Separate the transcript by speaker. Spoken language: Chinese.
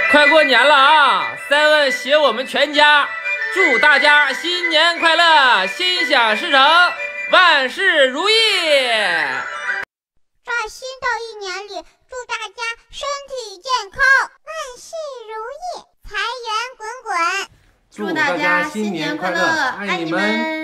Speaker 1: 快过年了啊！7携我们全家，祝大家新年快乐，心想事成，万事如意。
Speaker 2: 在新的一年里，祝大家身体健康，万事如意，财源滚滚。
Speaker 3: 祝大家新年快乐，爱你们！